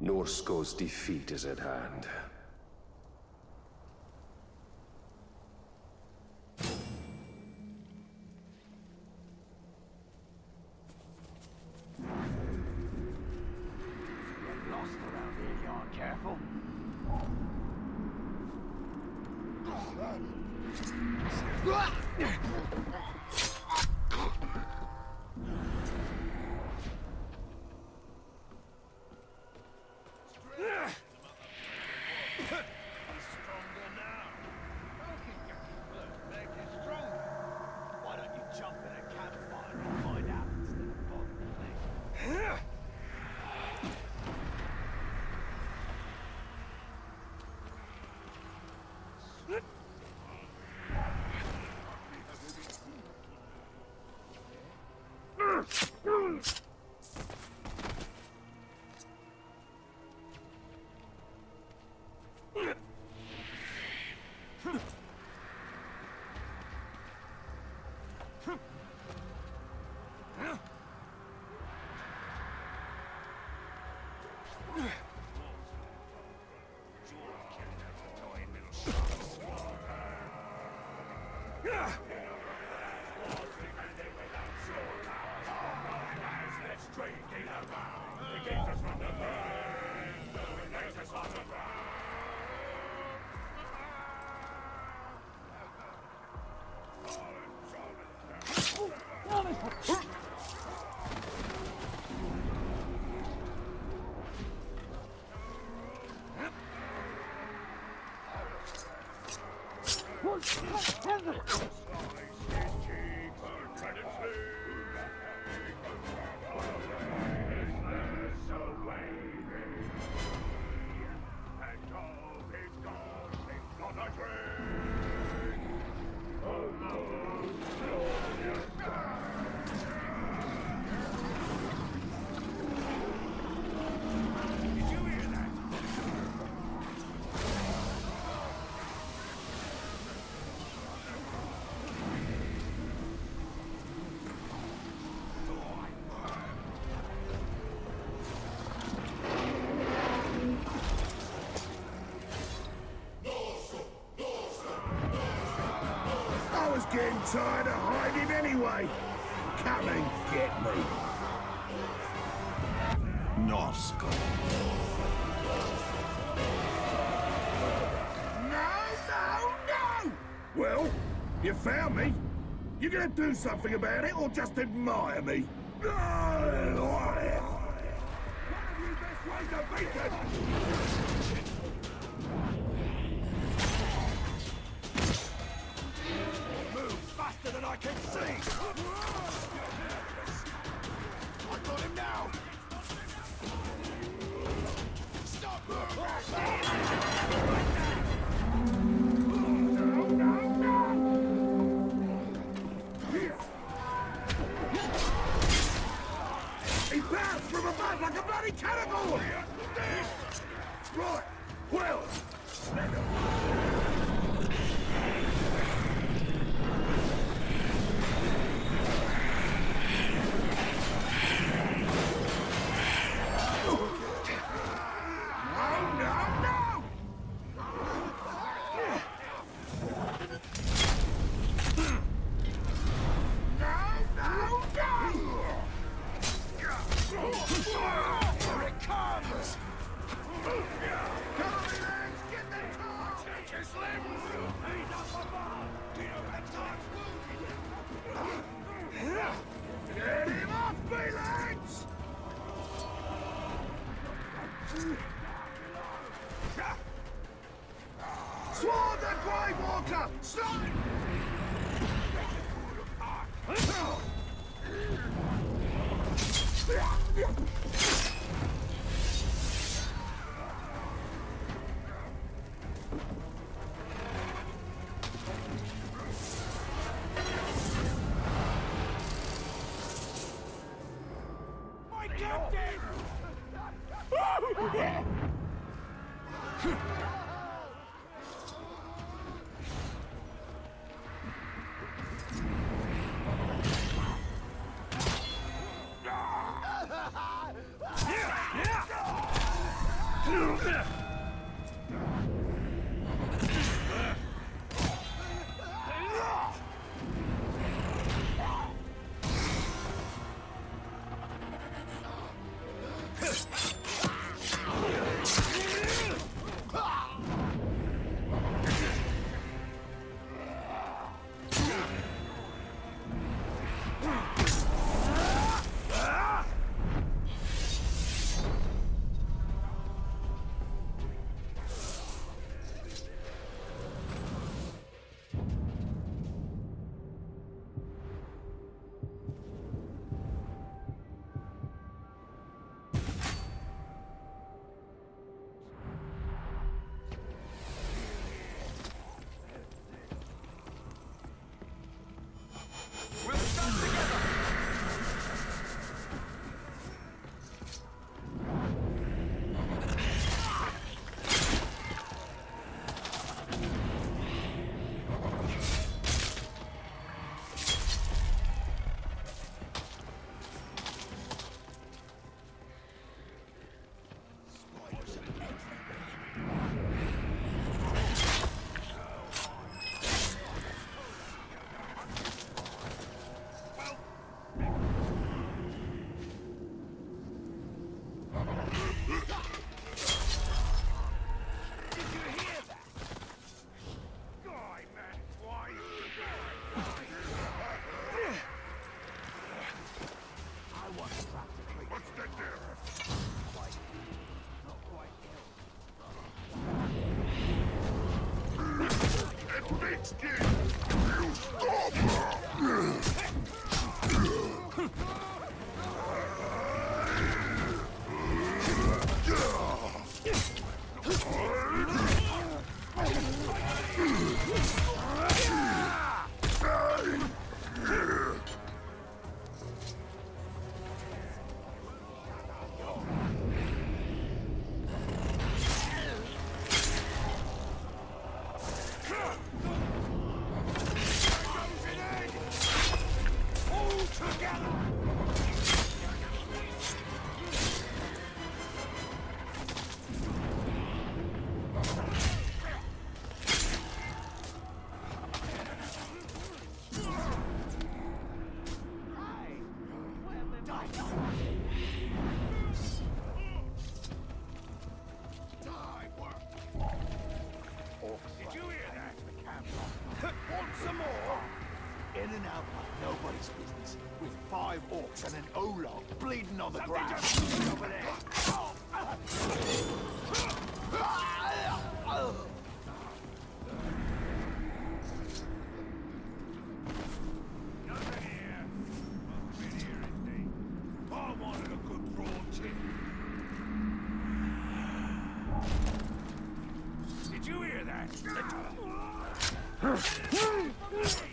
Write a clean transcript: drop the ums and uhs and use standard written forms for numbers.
Norsko's defeat is at hand. Get lost around here, you aren't careful. Getting tired of hiding anyway. Come and get me. Norsko. No! Well, you found me. You gonna do something about it or just admire me? One of you best raise a beacon! Faster than I can see! I got him now! Stop! He bounced from above like a bloody cannibal! Right, well... Get him off me, lads! Swarm the Grave Walker! Stop! Nobody's business. With 5 orcs and an Olog bleeding on the ground. Over there. I wanted a good raw chicken. Did you hear that?